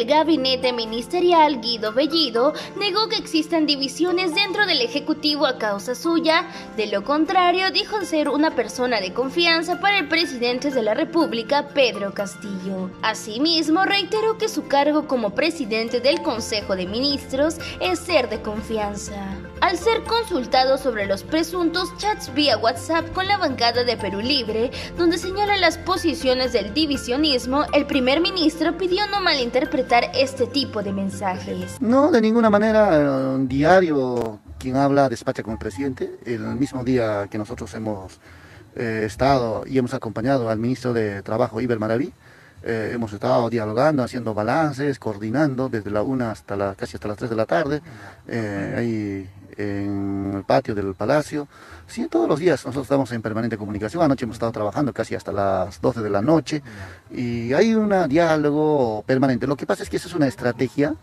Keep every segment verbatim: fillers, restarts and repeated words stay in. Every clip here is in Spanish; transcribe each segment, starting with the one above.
del gabinete ministerial, Guido Bellido, negó que existan divisiones dentro del Ejecutivo a causa suya. De lo contrario, dijo ser una persona de confianza para el presidente de la República, Pedro Castillo. Asimismo, reiteró que su cargo como presidente del Consejo de Ministros es ser de confianza. Al ser consultado sobre los presuntos chats vía WhatsApp con la bancada de Perú Libre, donde señala las posiciones del divisionismo, el primer ministro pidió no malinterpretar este tipo de mensajes. No, de ninguna manera. Un diario, quien habla despacha con el presidente. El mismo día que nosotros hemos eh, estado y hemos acompañado al ministro de Trabajo, Iber Maraví, Eh, hemos estado dialogando, haciendo balances, coordinando desde la una hasta la, casi hasta las tres de la tarde, eh, ahí en el patio del Palacio. Sí, todos los días nosotros estamos en permanente comunicación. Anoche hemos estado trabajando casi hasta las doce de la noche y hay un diálogo permanente. Lo que pasa es que esa es una estrategia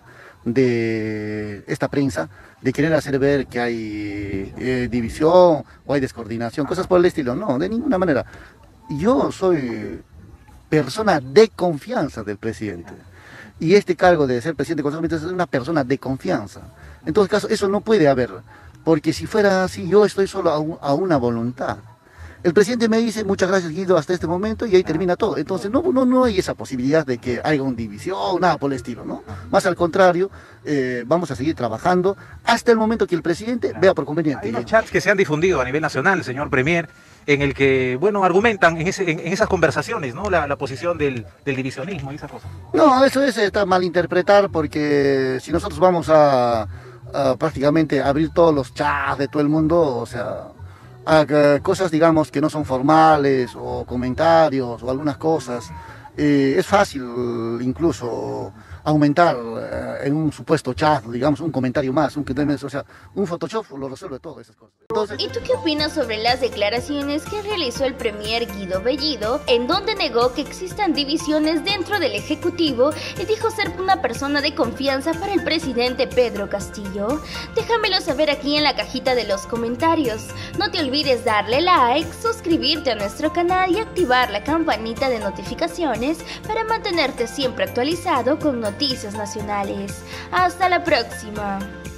de esta prensa de querer hacer ver que hay eh, división o hay descoordinación, cosas por el estilo. No, de ninguna manera. Yo soy persona de confianza del presidente. Y este cargo de ser presidente del Consejo de Ministros es una persona de confianza. En todo caso, eso no puede haber, porque si fuera así, yo estoy solo a, un, a una voluntad. El presidente me dice, muchas gracias Guido, hasta este momento, y ahí termina todo. Entonces, no, no, no hay esa posibilidad de que haya una división, nada por el estilo, ¿no? Más al contrario, eh, vamos a seguir trabajando hasta el momento que el presidente vea por conveniente. Hay unos chats que se han difundido a nivel nacional, señor Premier, en el que, bueno, argumentan en, ese, en, en esas conversaciones, ¿no? La, la posición del, del divisionismo y esas cosas. No, eso es está malinterpretar, porque si nosotros vamos a, a prácticamente abrir todos los chats de todo el mundo, o sea, a, a cosas, digamos, que no son formales, o comentarios, o algunas cosas, eh, es fácil incluso aumentar eh, en un supuesto chat, digamos, un comentario más, un, o sea, un Photoshop lo resuelve todo esas cosas. Entonces, ¿y tú qué opinas sobre las declaraciones que realizó el premier Guido Bellido, en donde negó que existan divisiones dentro del Ejecutivo y dijo ser una persona de confianza para el presidente Pedro Castillo? Déjamelo saber aquí en la cajita de los comentarios. No te olvides darle like, suscribirte a nuestro canal y activar la campanita de notificaciones para mantenerte siempre actualizado con noticias nacionales. Hasta la próxima.